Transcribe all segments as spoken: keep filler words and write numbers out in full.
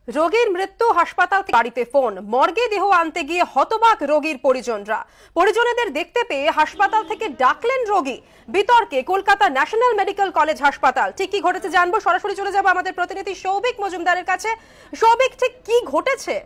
রোগীর মৃত্যু, হাসপাতাল থেকে বাড়িতে ফোন, মর্গে দেহ আনতে গিয়ে হতবাক রোগীর পরিজনরা। পরিজনেদের দেখতে পেয়ে হাসপাতাল থেকে ডাকলেন রোগী। বিতর্কে কলকাতা ন্যাশনাল মেডিকেল কলেজ হাসপাতাল। ঠিক কি ঘটেছে জানবো, সরাসরি চলে যাবো আমাদের প্রতিনিধি সৌভিক মজুমদারের কাছে। সৌভিক, ঠিক কি ঘটেছে?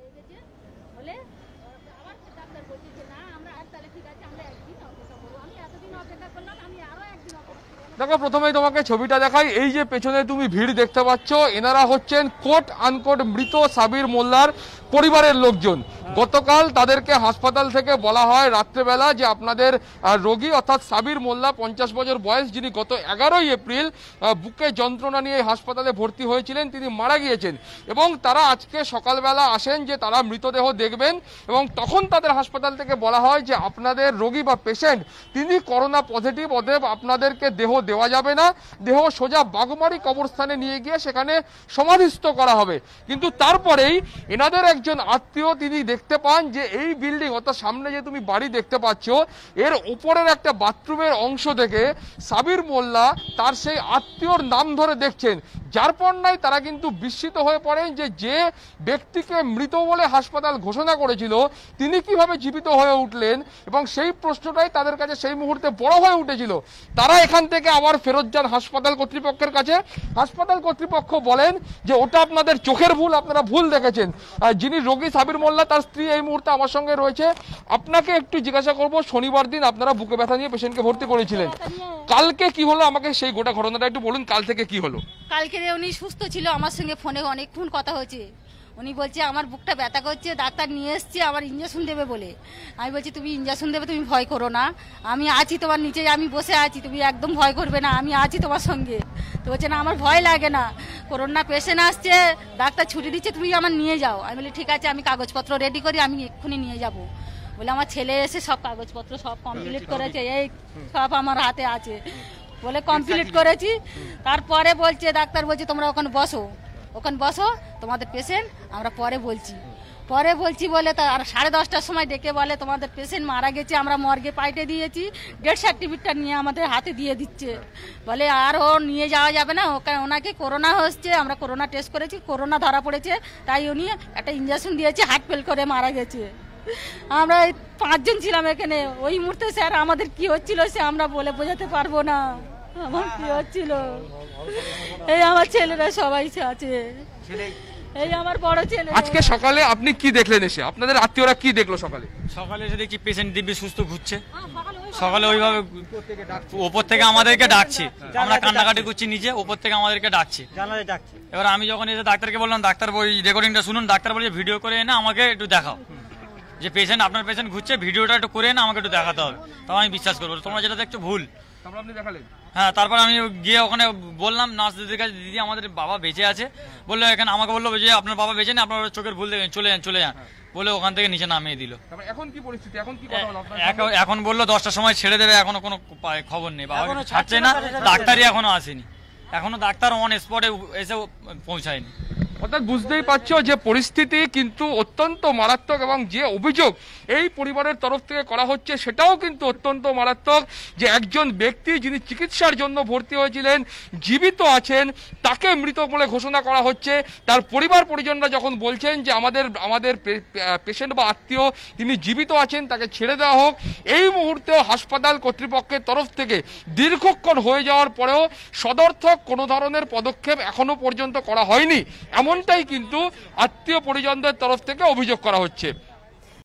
দেখো, প্রথমেই তোমাকে ছবিটা দেখাই। এই যে পেছনে তুমি ভিড় দেখতে পাচ্ছ, এনারা হচ্ছেন কোট আনকোট মৃত সাবির মোল্লার পরিবারের লোকজন। গতকাল তাদেরকে হাসপাতাল থেকে বলা হয় রাত্রেবেলা যে আপনাদের রোগী অর্থাৎ সাবির মোল্লা, পঞ্চাশ বছর বয়স, যিনি গত এগারোই এপ্রিল বুকে যন্ত্রণা নিয়ে হাসপাতালে ভর্তি হয়েছিলেন, তিনি মারা গিয়েছেন। এবং তারা আজকে সকালবেলা আসেন যে তারা মৃতদেহ দেখবেন, এবং তখন তাদের হাসপাতাল থেকে বলা হয় যে আপনাদের রোগী বা পেশেন্ট তিনি করোনা পজিটিভ, অতএব আপনাদেরকে দেহ দেওয়া যাবে না, দেহ সোজা বাগমারি কবরস্থানে নিয়ে গিয়ে সেখানে সমাধিস্থ করা হবে। কিন্তু তারপরেই এনাদের একজন আত্মীয় তিনি দেখতে পান যে এই বিল্ডিং অর্থাৎ সামনে যে তুমি বাড়ি দেখতে পাচ্ছ, এর উপরের একটা বাথরুমের অংশ থেকে সাবির মোল্লা তার সেই আত্মীয়র নাম ধরে দেখছেন, যার পণ্যায় তারা কিন্তু বিস্মিত হয়ে পড়েন যে যে ব্যক্তিকে মৃত বলে হাসপাতাল ঘোষণা করেছিল তিনি কিভাবে জীবিত হয়ে উঠলেন। এবং সেই প্রশ্নটাই তাদের কাছে সেই মুহূর্তে বড় হয়ে উঠেছিল। তারা এখান থেকে আবার ফেরত যান হাসপাতাল কর্তৃপক্ষের কাছে। হাসপাতাল কর্তৃপক্ষ বলেন যে ওটা আপনাদের চোখের ভুল, আপনারা ভুল দেখেছেন। যিনি রোগী সাবির মোল্লা, তার স্ত্রী এই মুহূর্তে আমার সঙ্গে রয়েছে। আপনাকে একটু জিজ্ঞাসা করব, শনিবার দিন আপনারা বুকে ব্যথা নিয়ে পেশেন্টকে ভর্তি করেছিলেন, কালকে কি হলো আমাকে সেই গোটা ঘটনাটা একটু বলুন। কাল থেকে কি হলো? কালকে উনি সুস্থ ছিল, আমার সঙ্গে ফোনে অনেকক্ষণ কথা হয়েছে। উনি বলছে আমার বুকটা ব্যথা করছে, ডাক্তার নিয়ে এসছে আমার ইঞ্জেকশন দেবে বলে। আমি বলছি তুমি ইঞ্জেকশন দেবে, তুমি ভয় করো না, আমি আছি তোমার নিচে, আমি বসে আছি, তুমি একদম ভয় করবে না, আমি আছি তোমার সঙ্গে। তো বলছে না আমার ভয় লাগে না, করোনা পেশেন্ট আসছে, ডাক্তার ছুটি দিচ্ছে, তুমি আমার নিয়ে যাও। আমি বলি ঠিক আছে, আমি কাগজপত্র রেডি করি, আমি এক্ষুনি নিয়ে যাব। বলে আমার ছেলে এসে সব কাগজপত্র সব কমপ্লিট করেছে, এই সব আমার হাতে আছে বলে কমপ্লিট করেছি। তারপরে বলছে ডাক্তার বলছে তোমরা ওখানে বসো, ওখানে বসো, তোমাদের পেশেন্ট আমরা পরে বলছি। পরে বলছি বলে তার সাড়ে দশটার সময় ডেকে বলে তোমাদের পেশেন্ট মারা গেছে, আমরা মর্গে পাইটে দিয়েছি, ডেথ সার্টিফিকেটটা নিয়ে আমাদের হাতে দিয়ে দিচ্ছে। বলে আর ও নিয়ে যাওয়া যাবে না, ওকে ওনাকে করোনা হচ্ছে, আমরা করোনা টেস্ট করেছি, করোনা ধরা পড়েছে, তাই উনি একটা ইঞ্জেকশন দিয়েছে, হার্ট ফেল করে মারা গেছে। আমরা পাঁচজন ছিলাম এখানে। ওই মুহূর্তে স্যার আমাদের কি হচ্ছিল সে আমরা বলে বোঝাতে পারবো না, আমার কি হচ্ছিল। এই আমার ছেলেরা সবাই আছে, এই আমার বড় ছেলে। আজকে সকালে আপনি কি দেখলেন এসে? আপনাদের আত্মীয়রা কি দেখলো সকালে? সকালে এসে দেখছি পেশেন্ট দিব্যি সুস্থ ঘুরছে। সকালে ওইভাবে ওপর থেকে আমাদেরকে ডাকছে, আমরা কান্নাকাটি করছি নিচে, ওপর থেকে আমাদেরকে ডাকছে। এবার আমি যখন এসে ডাক্তারকে বললাম ডাক্তার ওই রেকর্ডিংটা শুনুন, ডাক্তার বলছে ভিডিও করে এনে আমাকে একটু দেখাও, যে পেশেন্ট আপনার পেশেন্ট ঘুরছে, ভিডিওটা একটু করে এনে আমাকে একটু দেখাতে হবে, তাও আমি বিশ্বাস করবো। তোমরা যেটা দেখছো ভুল। হ্যাঁ, তারপর আমি গিয়ে ওখানে বললাম নার্স দিদির কাছে, দিদি আমাদের বাবা বেঁচে আছে। বললো এখানে আমাকে বললো যে আপনার বাবা বেঁচে নেই, আপনার চোখের ভুল দেখেন, চলে যান চলে যান বলে ওখান থেকে নিচে নামিয়ে দিল। এখন কি পরিস্থিতি? এখন কি এখন বললো দশটার সময় ছেড়ে দেবে, এখনো কোনো খবর নেই, বাবা ছাড়ছে না, ডাক্তারই এখনো আসেনি, এখনো ডাক্তার অন স্পটে এসে পৌঁছায়নি। অর্থাৎ বুঝতেই পারছো যে পরিস্থিতি কিন্তু অত্যন্ত মারাত্মক, এবং যে অভিযোগ এই পরিবারের তরফ থেকে করা হচ্ছে সেটাও কিন্তু অত্যন্ত মারাত্মক। যে একজন ব্যক্তি যিনি চিকিৎসার জন্য ভর্তি হয়েছিলেন, জীবিত আছেন, তাকে মৃত বলে ঘোষণা করা হচ্ছে। তার পরিবার পরিজনরা যখন বলছেন যে আমাদের আমাদের পেশেন্ট বা আত্মীয় তিনি জীবিত আছেন, তাকে ছেড়ে দেওয়া হোক, এই মুহূর্তেও হাসপাতাল কর্তৃপক্ষের তরফ থেকে দীর্ঘক্ষণ হয়ে যাওয়ার পরেও সদর্থক কোনো ধরনের পদক্ষেপ এখনো পর্যন্ত করা হয়নি, এমনটাই কিন্তু আত্মীয় পরিজনদের তরফ থেকে অভিযোগ করা হচ্ছে।